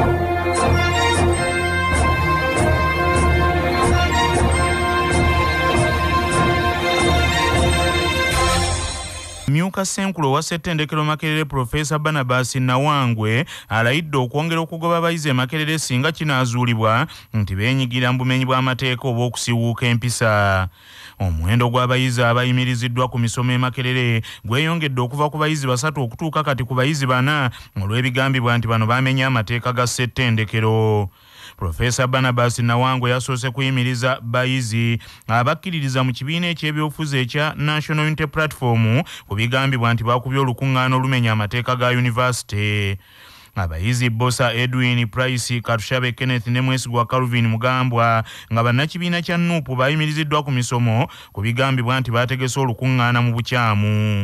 Myuka Senkulo wa Ssettendekero Makerere Professor Barnabas Nawangwe alayidde okwongera okugoba abayizi e Makerere singa kinaazuulibwa nti beenyigira mu bumenyi bw'amateeka oba okusiwuuka empisa. Omuwendo gw'abayizi abayimiriziddwa ku misomo e Makerere gweyongedde okuva ku bayizi 3 okutuuka kati ku bayizi 4 olw'ebigambibwa nti bano baamenya amateeka ga Ssettendekero. Professor Barnabas Nawangwe yasoose kuyimiriza bayizi abakkiririza mu kibiina eky'ebyobufuzi ekya National Unity Platform ku bigambibwa nti baakubye olukuŋŋaana olumenya amateeka ga yunivasite. Abayizi Bosa Edwin Price, Katushabe Kenneth ne Mwesigwa Calvin Mugambwa nga bannakibiina kya Nuupu bayimiriziddwa ku misomo ku bigambibwa nti baategese olukuŋŋaana mu bukyamu.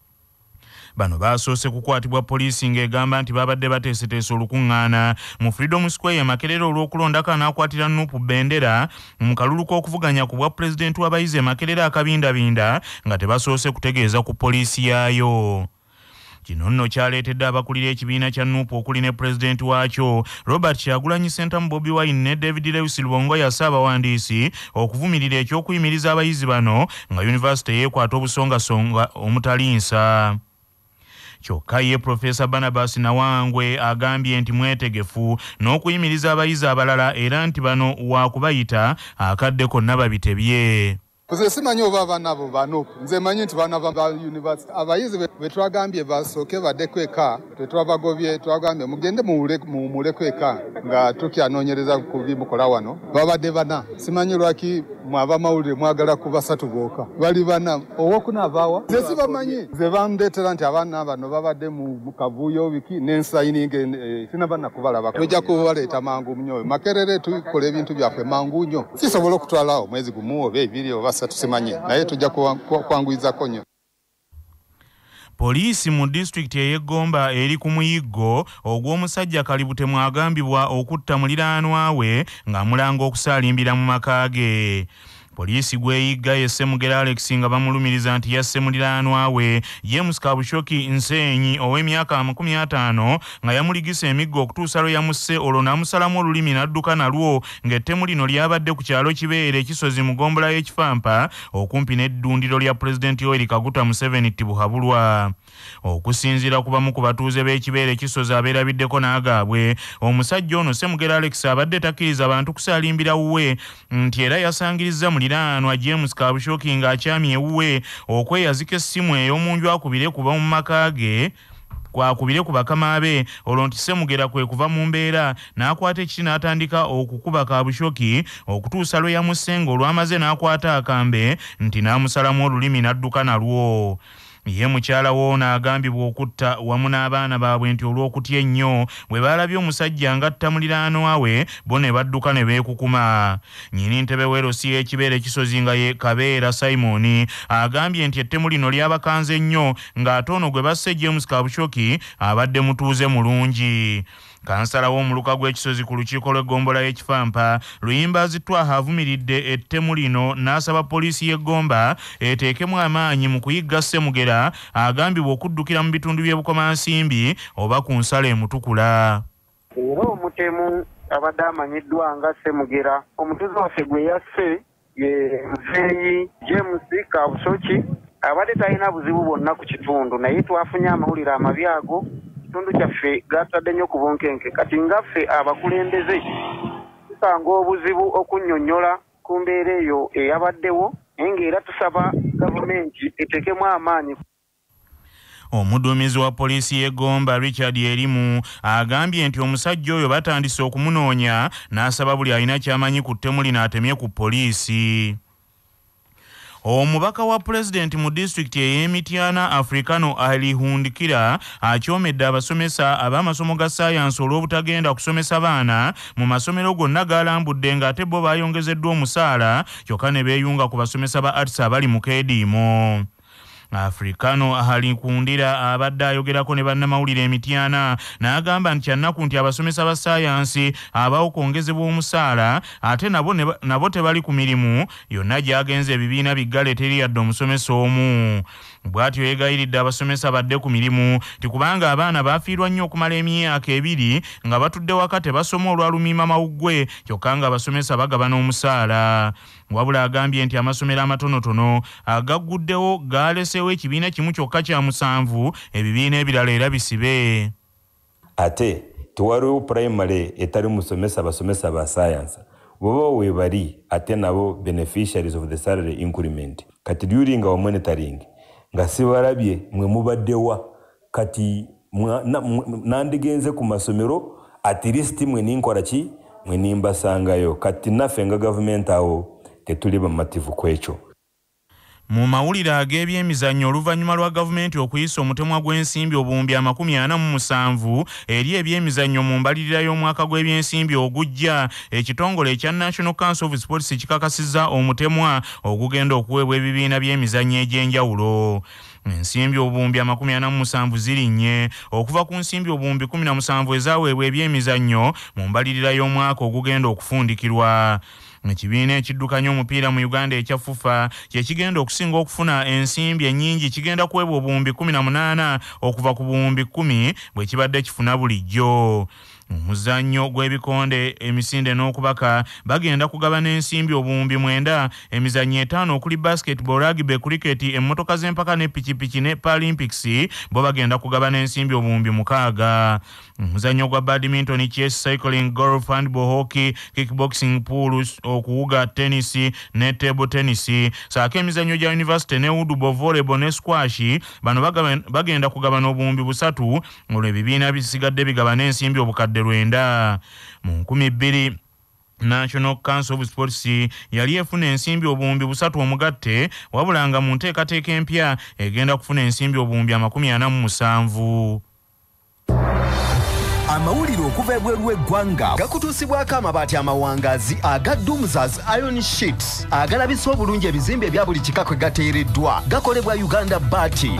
Bano basoose kukwatibwa poliisi ng'egamba nti babadde bateeseteese olukuŋŋaana mu Freedom Square e Makerere olw'okulondako anaakwatira Nuupu bbendera mu kalulu k'okuvuganya ku bwa pulezidenti w'abayizi e Makerere akabindabinda nga tebasoose kutegeeza ku poliisi yaayo. Kino nno kyaleetedde abakulira ekibiina kya Nuupu okuli ne pulezidenti waakyo Robert Kyagulanyi Ssentamu Bobi Wine ne David Lewis Lubongo yassa abawandiisi okuvumirira eky'okuyimiriza abayizi bano nga yunivasite yeekwata obusongasonga omutali nsa. Kyokka ye Professor Barnabas Nawangwe agambye nti mwetegefu n'okuyimiriza abayizi abalala era nti bano waakubayita akadde konna babitebye. Nze simanyi oba abaana abo bano nze manyi nti baana ba university abayizi be twagambye basooke baddeko eka tetwabagobye twagambye mugende muwumuleko eka nga tukyanoonyereza ku bimukola wano babadde 4 simanyi lwaki mwabamawulire mwagala ku 3 bokka bali 4 owokuna abaawa nze sibamanyi nze bandeetera nti abaana bano babadde mu kavuyo biki n'ensayininga sinaba nakubalaba tujja kubaleeta mangu nnyo Makerere tukola ebintu byaffe mangu nnyo kisobola okutwalawo mwezi gumu oba ebiri oba tusimanye naye tujja kwanguyizako nnyo. Poliisi mu disitulikiti ey'Egomba eri ku muyiggo ogw'omusajja Kalittemu agambibwa okutta muliraanwa we ng'amulanga okusaalimbira mu maka ge. Poliisi gweyigga ye Ssemugera Alex nga bamulumiriza nti yasse muliraanwa we James Kabushoki Nsenyi ow'emyaka 50 nga yamuligisa emiggo okutuusa lwe yamusse olwo n'amusalamu olulimi n'adduka nalwo ng'ettemu lino lyabadde ku kyalo Kibeere ekisozi mu gombola y'Ekifampa okumpi n'eddundiro lya Pulezidenti Yoweri Kaguta Museveni Tibuhabulwa. Okusinziira ku bamu ku batuuze b'Ekibeere ekisozi abeerabiddeko n'agaabwe, omusajja ono Ssemugera Alex abadde takkiriza bantu kusaalimbira wuwe nti era yasangiriza muliraanwa James Kabushoki ng'akyamye ewuwe okweyazika essimu ey'omunju akubire kuba mu maka ge kwakubire ku bakama be olwo nti Ssemugera kwe kuva mu mbeera n'akwata ekiti n'atandika okukuba Kabushoki okutuusa lwe yamusenga olwamaze n'akwata akambe nti n'amusalamu olulimi n'adduka nalwo. Ye mukyala w'ono agambibwa okutta wamu n'abaana baabwe nti olw'okutya ennyo bwe baalabye omusajja ng'atta muliraanwa we bo ne badduka ne beekukuma. Nnyini ntebe w'erosi y'Ekibeere ekisozi nga ye Kabeera Simon agambye nti ettemu lino lyabakanze nnyo ng'ate ono gwe basse James Kabushoki abadde mutuuze mulungi. Kansala w'omuluka gw'ekisozi ku lukiiko lw'egombola y'Ekifampa Luyimbazi Twaha avumiridde ettemu lino n'asaba poliisi y'Egomba eteekemu amaanyi mu kuyigga Ssemugera agambibwa okuddukira mu bitundu by'ebukomansimbi oba ku nsalo emutukula. Era omutemu abadde amanyiddwa nga Ssemugera omutuuze waffe gwe yasse ye Muzeeyi James Kabushoki abadde talina buzibu bwonna ku kitundu naye twafunye amawulire amabi ago kitundu kyaffe gatadde nnyo ku bunkenke kati ngaffe abakulembeze tusanga obuzibu okunnyonnyola ku mbeera eyo eyabaddewo ng'era tusaba gavumenti eteekemu amaanyi. Omuduumizi wa poliisi y'Egomba Richard Erimu agambye nti omusajja oyo batandise okumunoonya n'asaba buli alina ky'amanyi ku ttemu lino atemye ku poliisi. Omubaka wa pulezidenti mu disitulikiti ey'Emityana Africano alihundikira akyomedde abasomesa ab'amasomo ga ssaayansi olw'obutagenda kusomesa baana mu masomero gonna galambudde ng'ate bo baayongezeddwa omusaala kyokka ne beeyunga ku basomesa ba arts abali mu keediimo. Africano alikundira abadde ayogerako ne bannamawulire Emityana n'agamba nti kyannaku nti abasomesa ba ssaayansi abawo kwongezebwa omusaala ate nabo tebali ku mirimu yonna gy'agenze ebibiina biggale teri yadde omusomesa omu. bw'atyo yeegayiridde abasomesa badde ku mirimu tikubanga abaana baafiirwa nnyo okumala emyaka 2 nga batudde waka tebasoma olwalumiima mawuggwe kyokka nga abasomesa bagabana omusaala. Wabula agambye nti amasomero amatonotono agagguddewo gaaleseewo ekibiina kimu kyokka kya 7 ebibiina ebirala era bisibe. Ate tewaliwo primary etali musomesa basomesa ba science bo webali ate nabo beneficiaries of the salary increment kati during our monitoring nga sibalabye mwe mubaddewa kati nandigenze ku masomero at least mwe ninkola ki mwe nimbasangayo kati naffe nga government awo tetuli bamativu kwekyo. Mu mawulire ag'ebyemizannyo oluvannyuma lwa gavumenti okuyisa omutemwa gw'ensimbi obuwumbi 47 eri ebyemizannyo mu mbalirira y'omwaka gw'ebyensimbi ogujja, ekitongole ekya National Council of Sports kikakasizza omutemwa ogugenda okuweebwa ebibiina by'emizannyo egy'enjawulo. Ensimbi obuwumbi 47 zirinnye okuva ku nsimbi obuwumbi 17 ezaweebwa ebyemizannyo mu mbalirira y'omwaka ogugenda okufundikirwa. Ekibiina ekiddukanya omupiira mu Uganda ekya FUFA kye kigenda okusinga okufuna ensimbi ennyingi kigenda kuweebwa obuwumbi 18 okuva ku buwumbi 10 bwe kibadde kifuna bulijjo. Omuzannyo gw'ebikonde emisinde n'okubaka bagenda kugabana ensimbi obuwumbi 9, emizannyo 5 okuli basketball, rugby, cricket, emmotoka z'empaka ne pikipiki ne Paralympics bo bagenda kugabana ensimbi obuwumbi 6. Omuzannyo gwa badminton, chess, cycling, golf, handball, hockey, kickboxing, pool, okuwuga, tennis ne table tennis. Saako emizannyo gya university ne woodball, volleyball ne squash bano bagenda kugabana obuwumbi 3 olwo ebibiina bisigadde bigabana ensimbi obukadde 9. Mu 2000 National Council of Sports yali efuna ensimbi obuwumbi 3 omugatte wabula nga mu nteekateeka empya egenda kufuna ensimbi obuwumbi 47. Amawulire okuva ebweru w'eggwanga gakutuusibwako amabaati amawangaazi aga Dumzas Iron Sheets agalabisa obulungi ebizimbe ebya buli kika kwe gateereddwa gakolebwa Uganda Baati.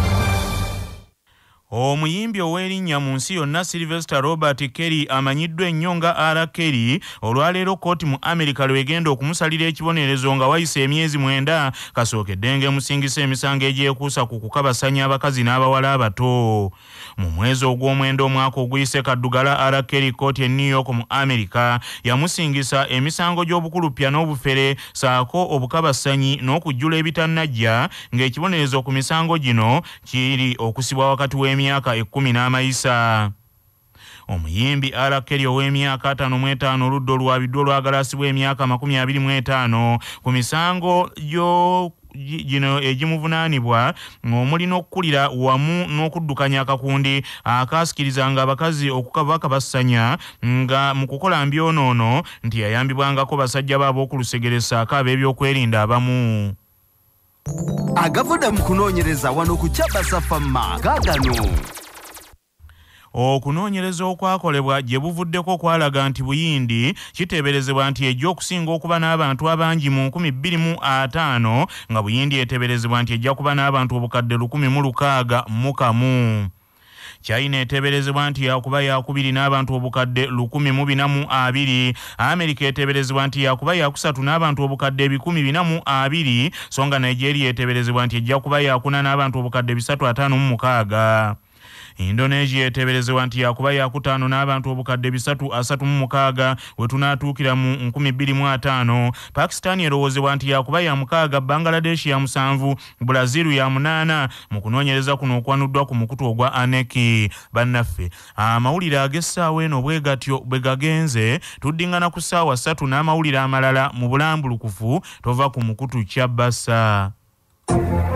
Omuyimbi ow'erinnya mu nsi yonna Sylvester Robert Kelly amanyiddwa ennyo nga R. Kelly olwaleero kkooti mu Amerika lwegenda okumusalira ekibonerezo nga wayise emyezi 9 kasookedde ng'emusingisa emisango egyekuusa ku kukabasanya abakazi n'abawala abato. Mu mwezi ogw'omwenda omwaka oguyise kaddugala R. Kelly kkooti e New York mu Amerika yamusingisa emisango gy'obukuluppya n'obufere saako obukabasanyi n'okujjula ebitannajja ng'ekibonerezo ku misango gino kiri okusibwa wakati w'emyaka 10 n'amayisa. Omuyimbi R. Kelly ow'emyaka 55 oludda olwabiddwa olwagalasibwa emyaka 25 ku misango gino egimuvunaanibwa ng'omulina okukulira wamu n'okuddukanya akakundi akaasikirizanga abakazi okukabakabasanya nga mu kukola mbyonoono nti yayambibwangako basajja baabo okulusegeresa ab'ebyokwerinda abamu. Agavudde mu kunoonyereza wano ku Kyabasafama gaagano. Okunoonyereza okwakolebwa gye buvuddeko kwalaga nti Buyindi kiteeberezebwa nti ejja okusinga okuba n'abantu abangi mu 2005 nga Buyindi eteeberezebwa nti ejja kuba n'abantu obukadde 1,600. China eteeberezebwa nti yakuba yakubiri n'abantu obukadde 1,420. Amerika eteeberezebwa nti yakuba yakusatu n'abantu obukadde 420 so nga Nigeria eteeberezebwa nti ejja kuba yakuna n'abantu obukadde 356. Indonesia eteeberezebwa nti yakuba yakutaano n'abantu obukadde 336 we tunaatuukira mu 2005. Pakistan erowoozebwa nti yakuba ya 6, Bangladesh ya 7, Brazil ya 8 mu kunoonyereza kuno okwanuddwa ku mukutu ogwa ANEC. Bannaffe amawulire ag'essaawa eno bwe gatyo bwe gagenze tuddingana ku ssaawa 3 n'amawulire amalala mu bulambulukufu tova ku mukutu Kyabasa.